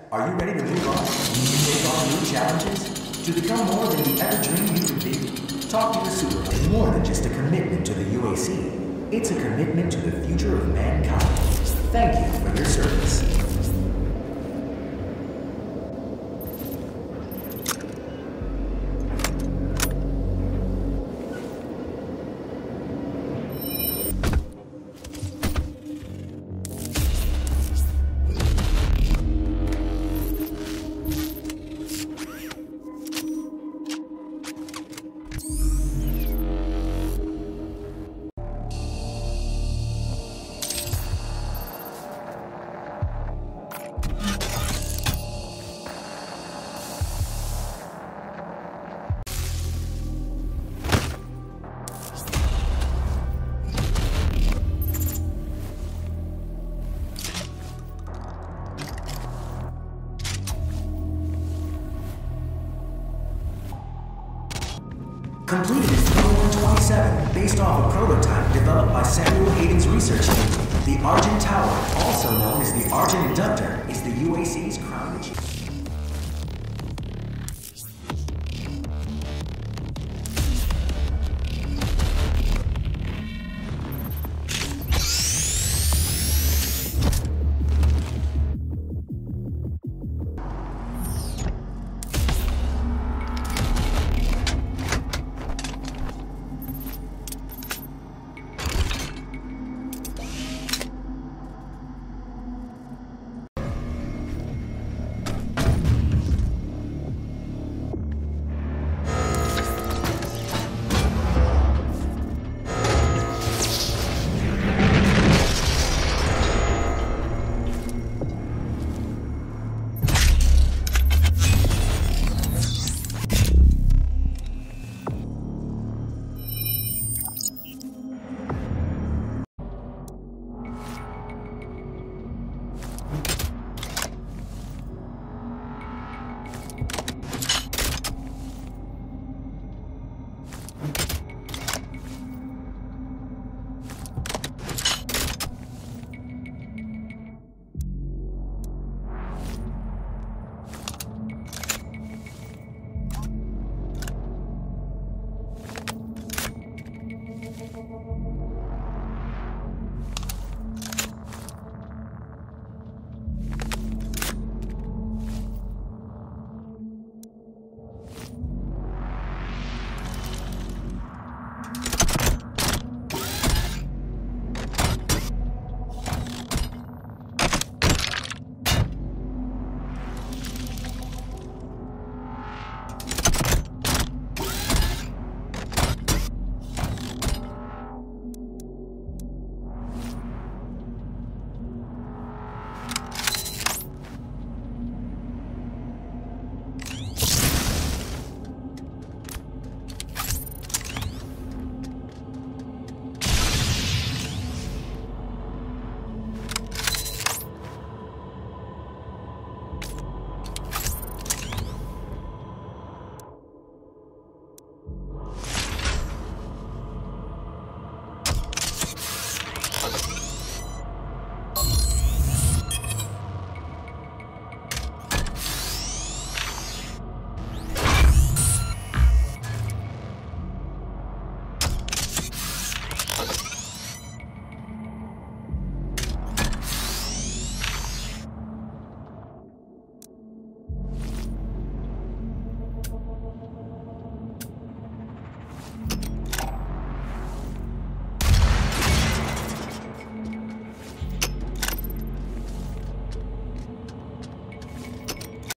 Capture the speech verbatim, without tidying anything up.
Are you ready to move on? To take on new challenges? To become more than you ever dreamed you could be? Talk to the supervisor. More than just a commitment to the U A C. It's a commitment to the future of mankind. Thank you for your service. Completed twenty-one twenty-seven, based off a prototype developed by Samuel Hayden's research team. The Argent Tower, also known as the Argent Inductor, is the U A C's crown.